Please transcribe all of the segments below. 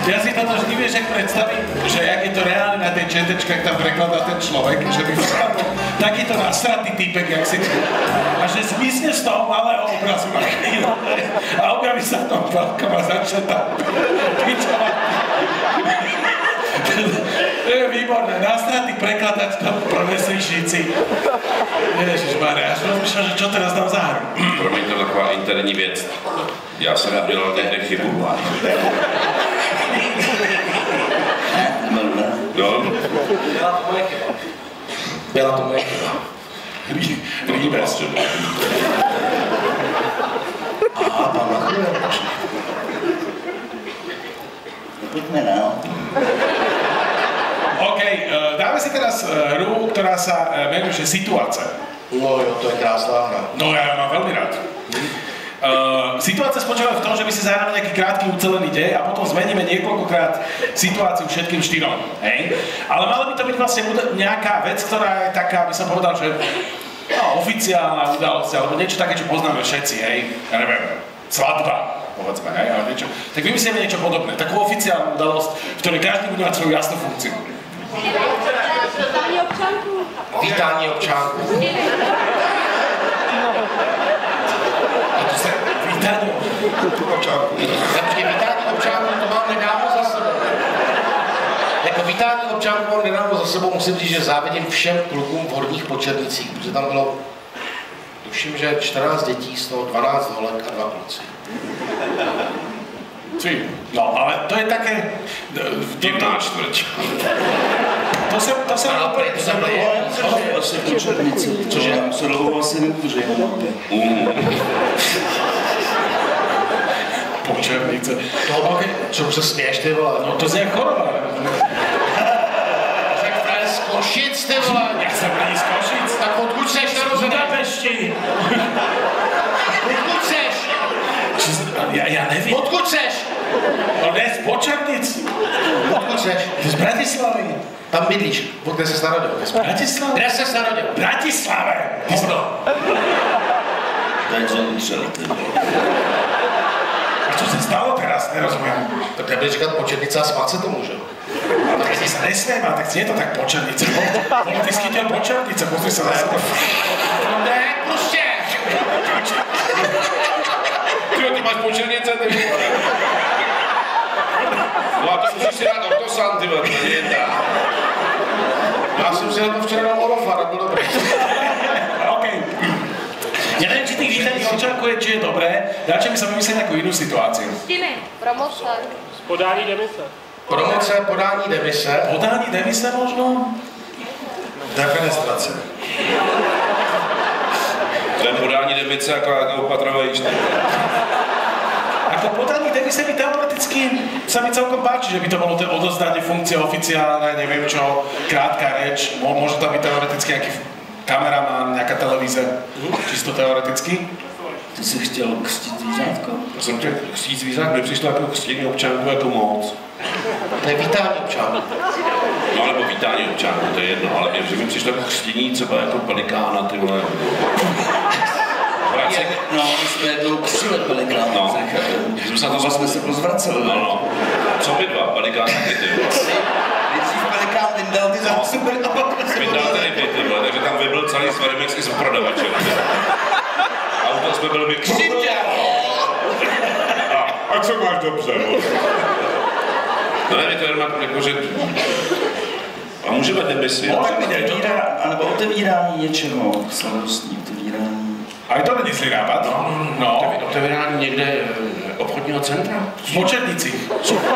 Ja si toto vždy vieš, jak predstavím, že jak je to reálne na tej četečke, jak tam prekladá ten človek, že by takýto nasratý týpek, jak si... A že zmizne z toho malého obrazu na chvíľu a objaví sa v tom veľkom a začne tam pičovať. To je výborné, nasratý prekladač tam pronesli Šíci. Ježišmarja, až rozmýšľam, že čo teraz dám za hru. Promiň, to taková interní věc. Já jsem udělal někde chybu. No. Byla to moje chyba. Rýbes. Aha, tam na chvíli počne. Pojďme dál. OK, dáme si teraz hru, ktorá sa menuje Situácia. No jo, to je krásná hra. No ja mám veľmi rád. Situácia spočíva v tom, že my si zahráme nejaký krátky ucelený dej a potom zmeníme niekoľkokrát situáciu všetkým štyrom. Hej? Ale mala by to byť vlastne nejaká vec, ktorá je taká, by som povedal, že oficiálna udalosť, alebo niečo také, čo poznáme všetci, hej? Ja neviem, svadba, povedzme, hej? Ale niečo. Tak vymyslíme niečo podobné, takú oficiálnu udalosť, v ktorej každý bude mať svoju jasnú funkciu. Vítání občanku. Vítání občanku. A to se vítání občanku. Vítání občanku to mám nedávno za sebou. Jako vítání občanku mám nedávno za sebou, musím říct, že závidím všem klukům v Horních Počernicích, protože tam bylo, tuším, že 14 dětí, z toho 12 holek a 2 kluci. No, ale to je také... Divná čtvrť. To se Asi v Počernici. Cože? Se dlouho asi nekůře. Počernice. Okay. Čemu se směješ, ty vole? No to zní choroba. Tak právě z Košic, ty vole. Já jsem není z Košic. Tak odkud seš narozený? Z Budapešti. Odkud seš? Já nevím. Odkud seš? No ne, z Počernic. Odkud seš? Ty z Bratislavy. Tam bydlíš. Kde ses narodil? Bratislava? Kde ses narodil? Bratislave. Hovno. Takže utřel, ty. A co se stalo teraz? Nerozumím. Tak nebudeš říkat Počernice a smát se tomu, že? Tak si sa nesmiem, tak je to tak Počernice. Ty schytil Počernice, pozri sa na sebe. Ne, prostě. Ty máš Počernice, ty vole. No a to musíš si dát ortosan, ty vole, to je ta. Já jsem si na to včera dal Orofar a byl dobrý. OK. Ja neviem, či tých vítaných občankuje, či je dobré. Radšej by som vymyslel nejakú inú situáciu. Stiny. Promoce. Podání demise. Promoce, podání demise. Podání demise možno? Defenestrace. To je podání demise, jako opatrovejš. Ako podání demise by teoreticky sa mi celkom páči, že by to bolo odozdanie funkcie oficiálne, neviem čo, krátka reč, môže tam byť teoreticky nejaký kameraman, nejaká televíze, čisto teoreticky. Ty jsi chtěl křtít zvířátko? Já jsem chtěl křtít zvířat, mi přišlo jako křtění občanku jako moc. To je vítání občanů. No nebo vítání občanku, to je jedno, ale že mi přišlo jako křtění třeba jako pelikána, ty vole. No, my jsme jednou křtili pelikána. No, jsme se na to Vlastně se pozvraceli. No. Co by dva pelikány, ty vole. Nejdřív pelikán vyndal ty zásoby a pak Vyndal tady ty vole, takže tam vybil celý Svarimex i z prodavače. Auto jsme byli křtě. A co máš dobře, vole. No ne, je to jenom jako, že... A můžeme demisi. Anebo otevírání něčeho, slavnostní otevírání. A to není zlý nápad. No. Otevírání někde obchodního centra. V Počernicích.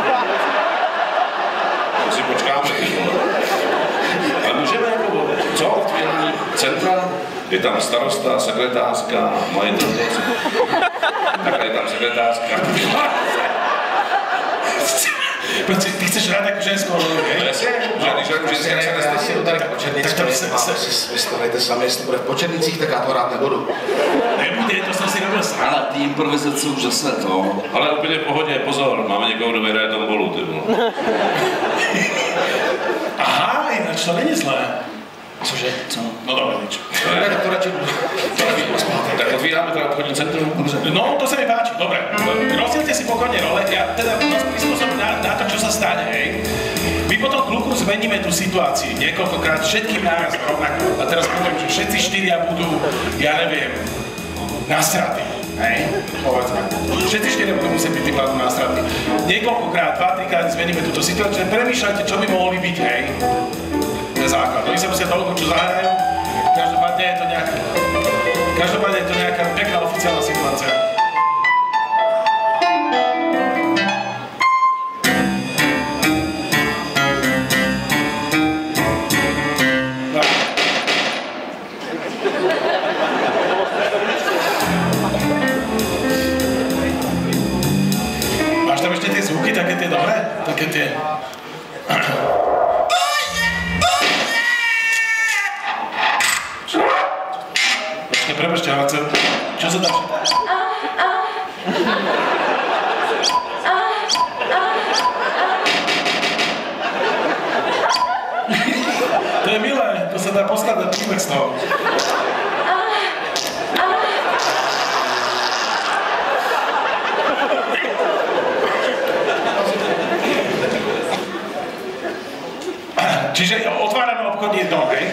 To si počkáme, ty vole. Ale můžeme jako, co? Otvírání centra? Je tam starosta, sekretářka, majitel. Takhle je tam sekretářka. Protože ty chceš hrát jako ženskou roli, hej? Jasně, že když jako ženská se nestydí. Tady Počernice, Tak to vystavujete sami, jestli to bude v Počernicích, tak já to hrát nebudu. Nebude, to jsem si robil sám. Ale ty improvizace už zase to. Ale úplně v pohodě, pozor, máme někoho, kdo vyhraje tombolu, ty vole. Aha, jinak to není zlé. Cože? Co? No dobre, nič. Ne, tak to radšej Tak otvírame teda obchodní centrum. No, to sa mi páči, dobre. Rozdielte si pokojne role, ja teda nás prispôsobím na to, čo sa stane, hej. My potom kľúku zmeníme tú situáciu niekoľkokrát, všetkým náraz rovnako. A teraz poviem, že všetci štyria budú, ja neviem, nasratí, hej, povedzme. Všetci štyria budú musieť byť tým hľadom nasratí. Niekoľkokrát, 2-3 krát zmeníme túto situáciu, premýšľajte, čo by mohli byť, hej. To je základ. Oni sa musia toľko, čo zahrajú. Každopádne je to nejaká pekná oficiálna situácia. Máš tam ešte tie zvuky, také tie dobré? Také tie... Prepačte, ale čo sa tam... To je milé, to sa dá poskladať príbeh z toho. Čiže otvárame obchodný dom, hej?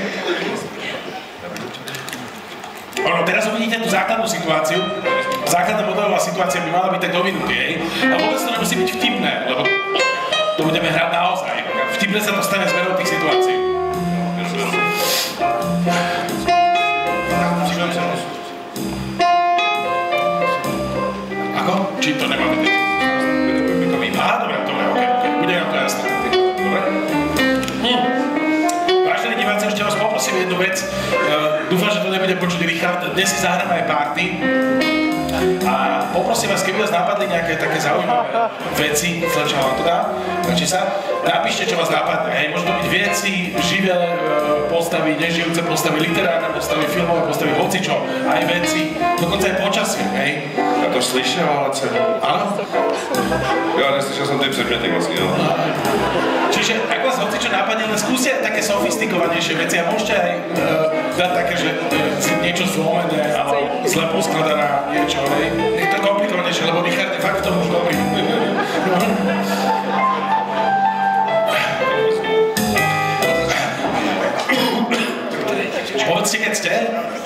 Ono, teraz uvidíte tú základnú situáciu. Základná modelová situácia by mala byť tak do minúty, hej? A vôbec to nemusí byť vtipné, lebo to budeme hrať naozaj. Vtipné sa to stane zmenou tých situácií. Ako? Či to nemá byť? Á, dobre, okej. Bude nám to jasné. Dobre? Vážení diváci, ešte vás poprosím jednu vec. Dúfam, že to nebude počuť Richard. Dnes si zahráme aj party. A poprosím vás, keby vás napadli nejaké také zaujímavé veci, čo vám to dá, páči sa, napíšte, čo vás napadne. Hej, môžu to byť veci, živé postavy, nežijúce postavy, literárne postavy, filmové postavy, hocičo, aj veci, dokonca aj počasie, hej. Ja to slyšel, ale celé. Áno? Ja neslyšel som tie předměty vlastne, no. Čiže ak vás hocičo napadne, len skúste také sofistikovanejšie veci a môžete aj dať také, že niečo zlomené, alebo zle poskladaná niečo, hej. Je to komplikovanejšie, lebo Richard je fakt v tom už dobrý. Povedzte, keď ste.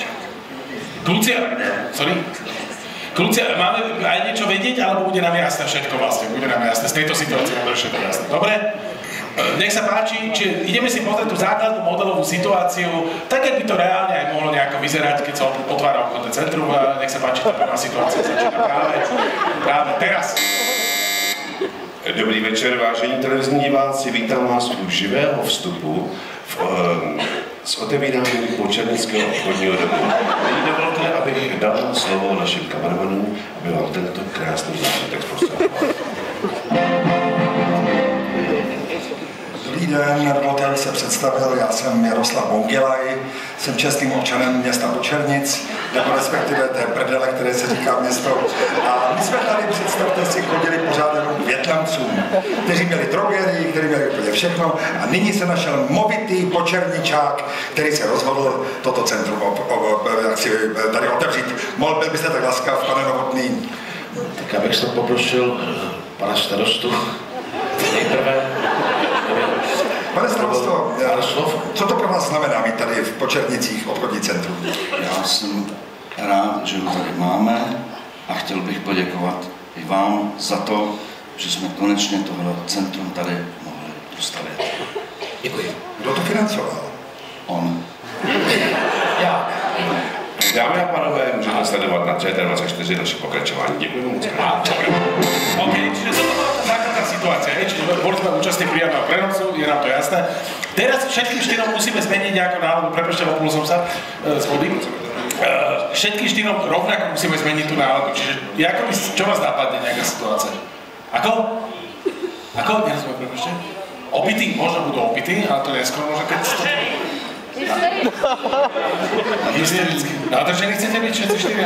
Kľúci, máme aj niečo vedieť, alebo bude nám jasné všetko vlastne? Bude nám jasné, z tejto situácie bude všetko jasné. Dobre? Nech sa páči, čiže ideme si pozrieť tú základnú modelovú situáciu, tak, jak by to reálne aj mohlo nejako vyzerať, keď sa otvára obchodné centrum. Nech sa páči, tá prvá situácia začína práve teraz. Dobrý večer, vážení televizní diváci, vítám vás u živého vstupu s otevíráním Počernického obchodního domu. Nyní dovolte, abych dal slovo našim kameramanům, aby vám tento krásný zážitek zprostředkoval. Dobrý den, dovolte, abych se představil, já jsem Jaroslav Bongilaj, jsem čestným občanem města Počernic, nebo respektive té prdele, které se říká město. A my jsme tady, představte si, chodili pořád jenom k Vietnamcům, kteří měli drogerii, kteří měli úplně všechno. A nyní se našel movitý počerničák, který se rozhodl toto centrum tady otevřít. Mohl byste tak laskav, pane Novotný? Tak já bych se poprosil pana starostu nejprve. Pane starosto, co to pro vás znamená mít tady v Počernicích obchodní centrum? Já jsem rád, že ho tady máme a chtěl bych poděkovat i vám za to, že jsme konečně tohle centrum tady mohli dostavět. Děkuji. Kdo to financoval? On. Já. Dámy a pánové, můžete sledovat na ČT24 naše pokračování. Děkuji moc. OK, čiže toto bola tá základná situácia, čiže boli sme účastní priamého prenosu, je nám to jasné. Teraz všetkým štyrom musíme zmeniť nejakú náladu, prepáčte, opul som sa z vody. Všetkým štyrom rovnako musíme zmeniť tú náladu, čiže čo vás napadne nejaká situácia? Ako? Nerozumiem, prepáčte. Opití, možno budú opití, ale to neskôr možno keď to... Hystericky. No takže nechcete byť všetci štyria?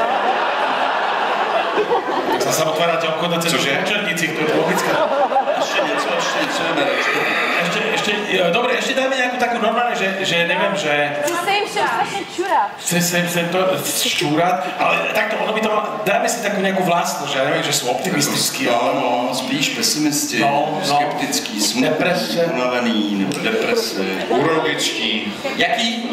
Tak sa otvárate obchodné centrum v Počernicích, to je logická. Dobre, ešte dáme nejakú takú normálne, že neviem, že... Chci se jim všem strašně čurat. Chce sem to šťúrať, ale takto, ono by to malo... Dáme si takú nejakú vlastnosť, že ja neviem, že sú optimistickí, alebo... Spíš pesimisti, skeptický, smutný, unavený, nebo deprese. Urologičtí. Jaký?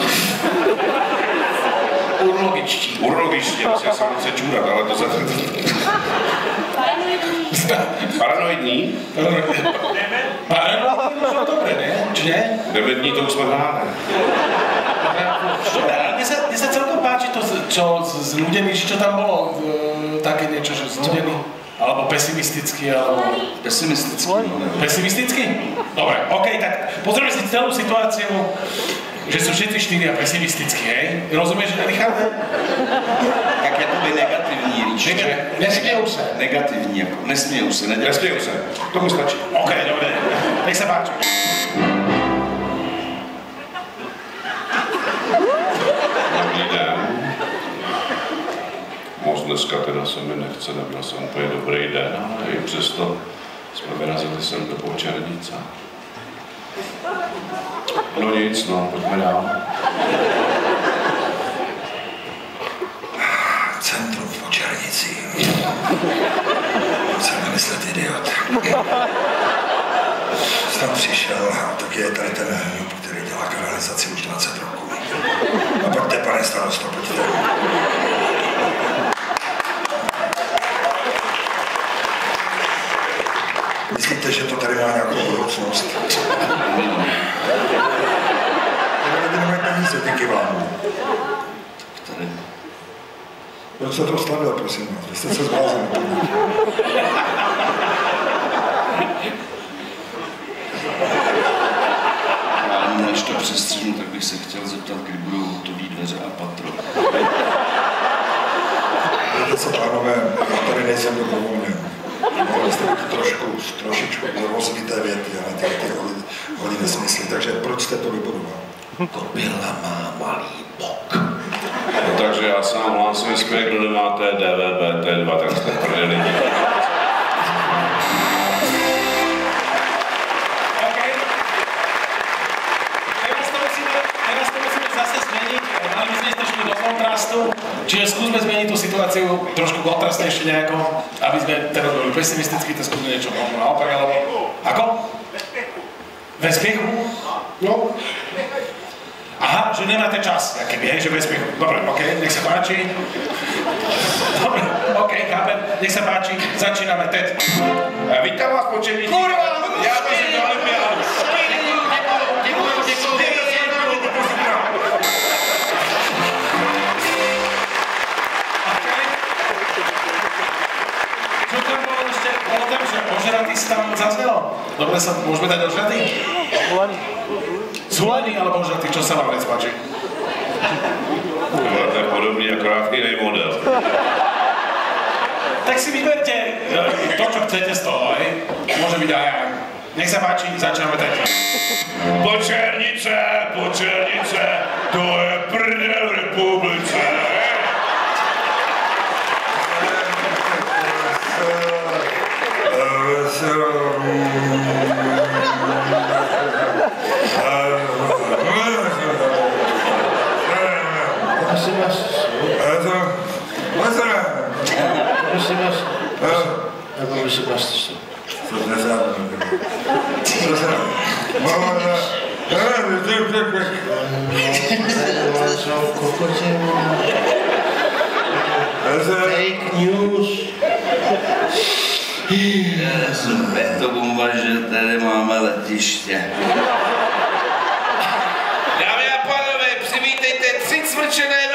Urologičtí. Urologičtí, já jsem chce čůrat, ale to za... Paranoidní. Paranoidní? Paranoidní, no dobre, ne? Či ne? Dementní, to už jsme hráli. Dobre, ale mne sa celkom páči to, čo s ľuďmi, čo tam bolo, také niečo, že znudený, alebo pesimistický, alebo... Pesimistický, no. Pesimistický? Dobre, okej, tak pozrieme si celú situáciu, že sú všetci štyria pesimistickí, hej? Rozumieš, Richard? Tak jakoby negativní, víš, že? Nesmějou se. Negativní, jako nesmějou se, nedělají. Nesmějou se, tomu stačí. OK, dobre, nech sa páči. Dobrý den. Moc dneska teda se mi nechce, neměl jsem úplně dobrý den, ale i přesto jsme vyrazili sem do Počernice. No nic, no, pojďme dál. Centrum v Počernici. Musím vymyslet idiot. Jsem přišel, tak je tady ten hňub, který dělá kanalizaci už 20 roků. A pojďte, pane starosto, pojďte. Myslíte, že to tady má nějakou budoucnost? Tady nemají peníze díky vám. Tady. Proč jste to slavil, prosím vás? Vy jste se zbláznili. Než to přestříhnu, tak bych se chtěl zeptat, kdy budou hotový dveře a patro. Víte co, pánové, já tady nejsem dobrovolně. Mohli jste být trošičku rozvité věty a ne ty holí nesmysly. Takže proč jste to vybudoval? Kobila má malý bok. No, takže já sám hlásím zpět, kdo nemáte DVB-T2, tak jste prdeli. Čiže skúsme zmeniť tú situáciu trošku kontrastnejšie nejako, aby sme teraz boli pesimisticky, to skúsme niečo naopak, alebo... Ako? Ve spiechu? No. Aha, že nemáte čas, keby, hej, že ve spiechu. Dobre, okej, nech sa páči. Dobre, okej, chápem, nech sa páči, začíname teď. Vítám vás Počernici. Kurva, já bych do olympiádu. Ožratý si tam zaznelo. Dobre sa, môžeme dať ožratý? Zvolený alebo ožratý, čo sa vám vec páči? To je podobný, akorát iný model. Tak si vyberte to, čo chcete z toho, hej? Môže byť aj aj. Nech sa páči, začíname teď. Počernice, Počernice, to je prdel v republice. Fake news. Je to bomba, že tady máme letiště. Dámy a pánové, přivítejte 3 cvrčené